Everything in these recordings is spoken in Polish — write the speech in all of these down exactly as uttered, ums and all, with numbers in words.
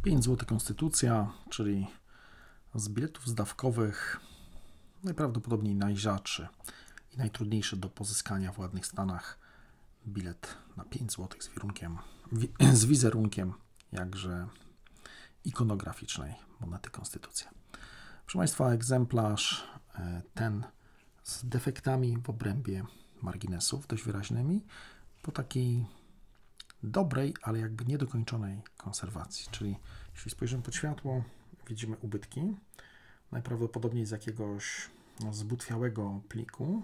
pięć złotych konstytucja, czyli z biletów zdawkowych najprawdopodobniej najrzadszy i najtrudniejszy do pozyskania w ładnych stanach bilet na pięć złotych z wizerunkiem, z wizerunkiem jakże ikonograficznej monety Konstytucja. Proszę Państwa, egzemplarz ten z defektami w obrębie marginesów dość wyraźnymi po takiej dobrej, ale jakby niedokończonej konserwacji. Czyli jeśli spojrzymy pod światło, widzimy ubytki, najprawdopodobniej z jakiegoś no, zbutwiałego pliku.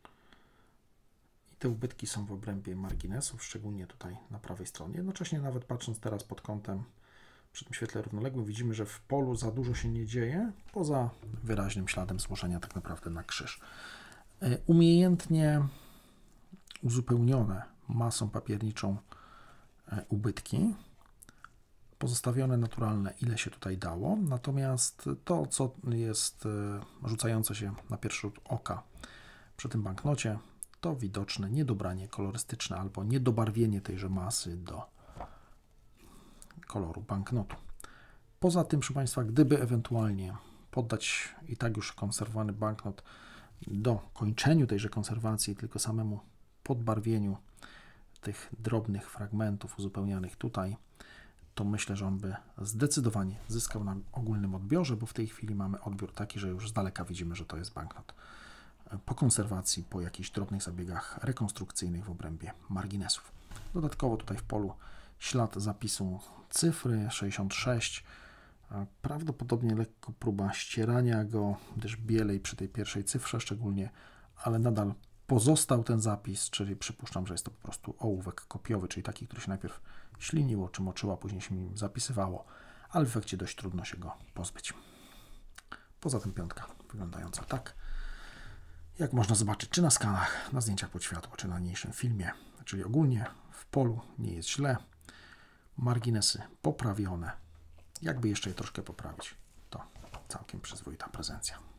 I te ubytki są w obrębie marginesów, szczególnie tutaj na prawej stronie. Jednocześnie nawet patrząc teraz pod kątem przy tym świetle równoległym, widzimy, że w polu za dużo się nie dzieje, poza wyraźnym śladem złożenia tak naprawdę na krzyż. Umiejętnie uzupełnione masą papierniczą ubytki, pozostawione naturalne, ile się tutaj dało, natomiast to, co jest rzucające się na pierwszy rzut oka przy tym banknocie, to widoczne niedobranie kolorystyczne albo niedobarwienie tejże masy do koloru banknotu. Poza tym, proszę Państwa, gdyby ewentualnie poddać i tak już konserwowany banknot do kończeniu tejże konserwacji, tylko samemu podbarwieniu tych drobnych fragmentów uzupełnianych tutaj, to myślę, że on by zdecydowanie zyskał na ogólnym odbiorze, bo w tej chwili mamy odbiór taki, że już z daleka widzimy, że to jest banknot po konserwacji, po jakichś drobnych zabiegach rekonstrukcyjnych w obrębie marginesów. Dodatkowo tutaj w polu ślad zapisu cyfry sześćdziesiąt sześć, prawdopodobnie lekko próba ścierania go, gdyż bielej przy tej pierwszej cyfrze szczególnie, ale nadal pozostał ten zapis, czyli przypuszczam, że jest to po prostu ołówek kopiowy, czyli taki, który się najpierw śliniło czy moczyło, a później się nim zapisywało, ale w efekcie dość trudno się go pozbyć. Poza tym piątka wyglądająca tak, jak można zobaczyć, czy na skanach, na zdjęciach pod światło, czy na niniejszym filmie, czyli ogólnie w polu nie jest źle, marginesy poprawione, jakby jeszcze je troszkę poprawić, to całkiem przyzwoita prezencja.